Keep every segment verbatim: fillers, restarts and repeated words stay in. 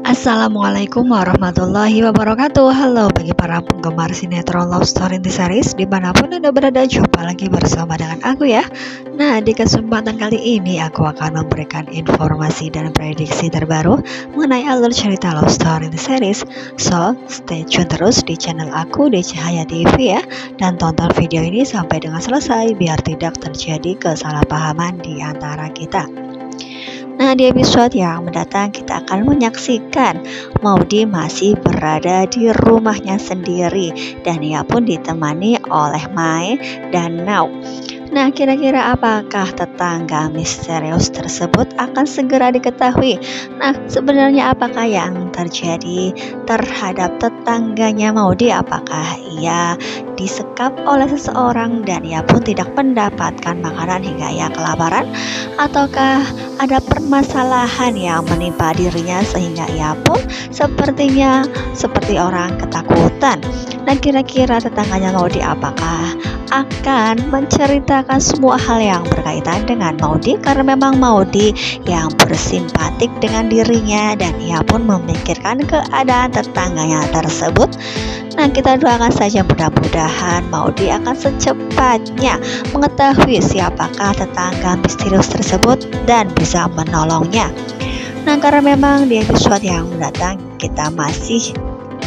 Assalamualaikum warahmatullahi wabarakatuh. Halo bagi para penggemar sinetron Love Story in the Series dimanapun Anda berada, jumpa lagi bersama dengan aku ya. Nah, di kesempatan kali ini aku akan memberikan informasi dan prediksi terbaru mengenai alur cerita Love Story in the Series. So, stay tune terus di channel aku D C Haya T V ya, dan tonton video ini sampai dengan selesai biar tidak terjadi kesalahpahaman di antara kita. Nah, di episode yang mendatang kita akan menyaksikan Maudy masih berada di rumahnya sendiri dan ia pun ditemani oleh Mai dan Now. Nah, kira-kira apakah tetangga misterius tersebut akan segera diketahui? Nah, sebenarnya apakah yang terjadi terhadap tetangganya Maudy? Apakah ia disekap oleh seseorang dan ia pun tidak mendapatkan makanan hingga ia kelaparan? Ataukah ada permasalahan yang menimpa dirinya sehingga ia pun sepertinya seperti orang ketakutan? Nah, kira-kira tetangganya Maudy apakah akan menceritakan semua hal yang berkaitan dengan Maudy, karena memang Maudy yang bersimpatik dengan dirinya dan ia pun memikirkan keadaan tetangganya tersebut. Nah, kita doakan saja mudah-mudahan Maudy akan secepatnya mengetahui siapakah tetangga misterius tersebut dan bisa menolongnya. Nah, karena memang di episode yang mendatang kita masih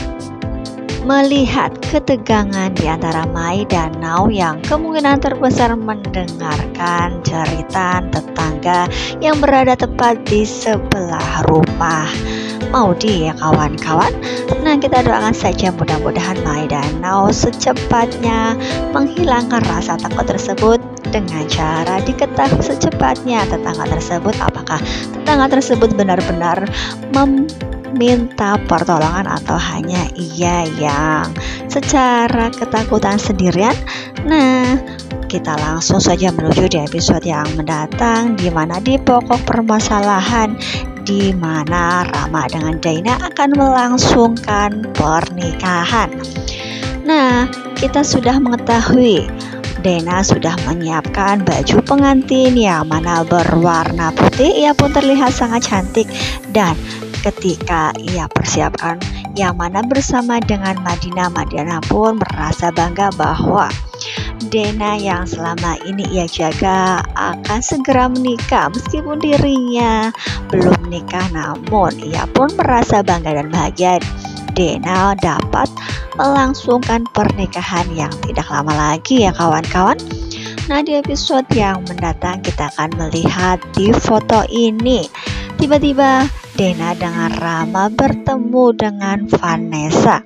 melihat ketegangan di antara Mai dan Now yang kemungkinan terbesar mendengarkan cerita tetangga yang berada tepat di sebelah rumah Maudy ya kawan-kawan. Nah, kita doakan saja mudah-mudahan Mai dan Now secepatnya menghilangkan rasa takut tersebut dengan cara diketahui secepatnya tetangga tersebut, apakah tetangga tersebut benar-benar mem minta pertolongan atau hanya ia yang secara ketakutan sendirian. Nah, kita langsung saja menuju di episode yang mendatang, di mana di pokok permasalahan di mana Rama dengan Daina akan melangsungkan pernikahan. Nah, kita sudah mengetahui Daina sudah menyiapkan baju pengantin yang mana berwarna putih. Ia pun terlihat sangat cantik, dan ketika ia persiapkan yang mana bersama dengan Madina, Madina pun merasa bangga bahwa Daina yang selama ini ia jaga akan segera menikah. Meskipun dirinya belum menikah, namun ia pun merasa bangga dan bahagia Daina dapat melangsungkan pernikahan yang tidak lama lagi ya kawan-kawan. Nah, di episode yang mendatang kita akan melihat di foto ini tiba-tiba Daina dengan Rama bertemu dengan Vanessa.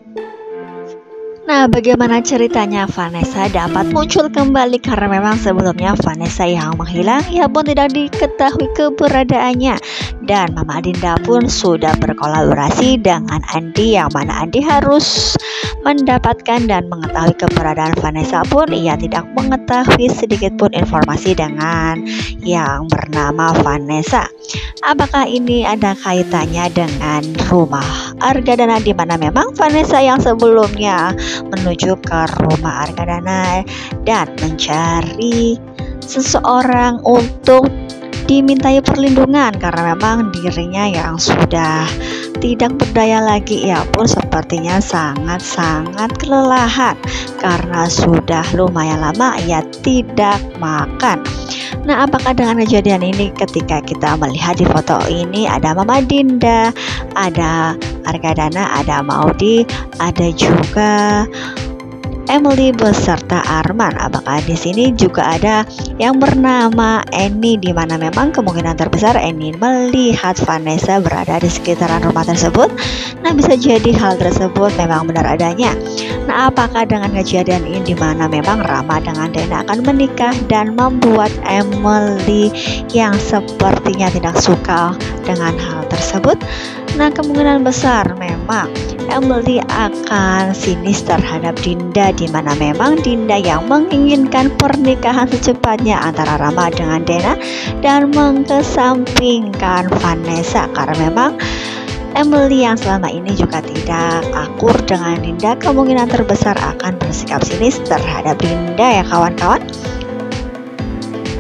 Nah, bagaimana ceritanya Vanessa dapat muncul kembali, karena memang sebelumnya Vanessa yang menghilang, ia pun tidak diketahui keberadaannya. Dan Mama Dinda pun sudah berkolaborasi dengan Andi, yang mana Andi harus mendapatkan dan mengetahui keberadaan Vanessa pun ia tidak mengetahui sedikit pun informasi dengan yang bernama Vanessa. Apakah ini ada kaitannya dengan rumah Argadana, di mana memang Vanessa yang sebelumnya menuju ke rumah Argadana dan mencari seseorang untuk dimintai perlindungan karena memang dirinya yang sudah tidak berdaya lagi. Ia pun sepertinya sangat-sangat kelelahan karena sudah lumayan lama ia tidak makan. Nah, apakah dengan kejadian ini ketika kita melihat di foto ini ada Mama Dinda, ada Argadana, ada Maudy, ada juga Emily beserta Arman. Apakah di sini juga ada yang bernama Eni, di mana memang kemungkinan terbesar Eni melihat Vanessa berada di sekitaran rumah tersebut. Nah, bisa jadi hal tersebut memang benar adanya. Nah, apakah dengan kejadian ini di mana memang Rama dengan Daina akan menikah dan membuat Emily yang sepertinya tidak suka dengan hal tersebut? Nah, kemungkinan besar memang Emily akan sinis terhadap Dinda, di mana memang Dinda yang menginginkan pernikahan secepatnya antara Rama dengan Daina dan mengesampingkan Vanessa, karena memang Emily yang selama ini juga tidak akur dengan Dinda kemungkinan terbesar akan bersikap sinis terhadap Dinda ya kawan-kawan. Karena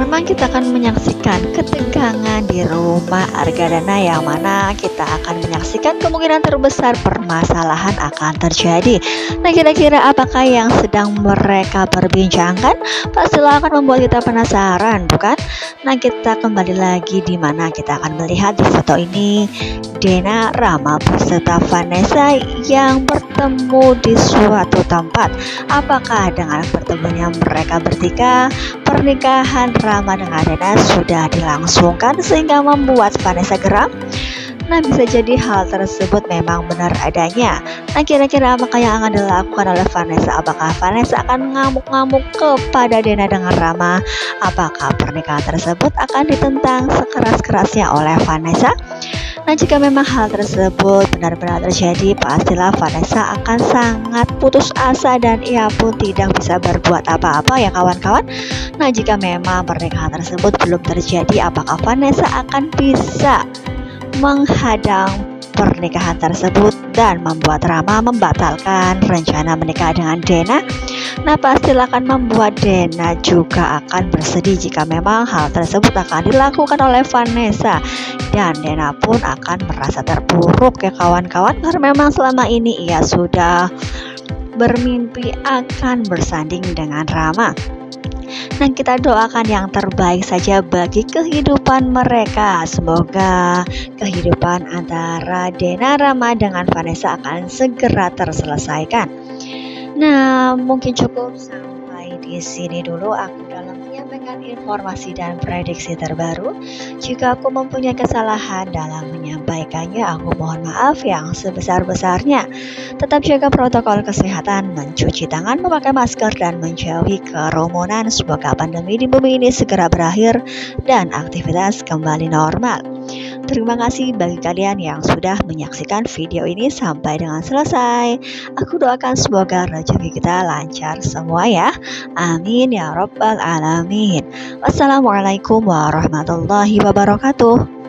memang kita akan menyaksikan ketegangan di rumah Argadana, yang mana kita akan menyaksikan kemungkinan terbesar permasalahan akan terjadi. Nah, kira-kira apakah yang sedang mereka perbincangkan? Pastilah akan membuat kita penasaran, bukan? Nah, kita kembali lagi di mana kita akan melihat di foto ini Dena, Rama beserta Vanessa yang bertemu di suatu tempat. Apakah dengan bertemunya mereka bertiga, pernikahan Rama dengan Dena sudah dilangsungkan sehingga membuat Vanessa geram? Nah, bisa jadi hal tersebut memang benar adanya. Nah, kira-kira apakah yang akan dilakukan oleh Vanessa? Apakah Vanessa akan ngamuk-ngamuk kepada Dena dengan Rama? Apakah pernikahan tersebut akan ditentang sekeras-kerasnya oleh Vanessa? Nah, jika memang hal tersebut benar-benar terjadi, pastilah Vanessa akan sangat putus asa dan ia pun tidak bisa berbuat apa-apa ya kawan-kawan. Nah, jika memang pernikahan tersebut belum terjadi, apakah Vanessa akan bisa menghadang pernikahan tersebut dan membuat Rama membatalkan rencana menikah dengan Dena? Nah, pastilah akan membuat Dena juga akan bersedih jika memang hal tersebut akan dilakukan oleh Vanessa, dan Dena pun akan merasa terpuruk ya kawan-kawan, karena memang selama ini ia sudah bermimpi akan bersanding dengan Rama. Dan kita doakan yang terbaik saja bagi kehidupan mereka. Semoga kehidupan antara Dena, Rama dengan Vanessa akan segera terselesaikan. Nah, mungkin cukup sampai di sini dulu aku dalam menyampaikan informasi dan prediksi terbaru. Jika aku mempunyai kesalahan dalam menyampaikannya, aku mohon maaf yang sebesar-besarnya. Tetap jaga protokol kesehatan, mencuci tangan, memakai masker, dan menjauhi kerumunan. Semoga pandemi di bumi ini segera berakhir dan aktivitas kembali normal. Terima kasih bagi kalian yang sudah menyaksikan video ini sampai dengan selesai. Aku doakan semoga rezeki kita lancar semua ya. Amin ya rabbal alamin. Wassalamualaikum warahmatullahi wabarakatuh.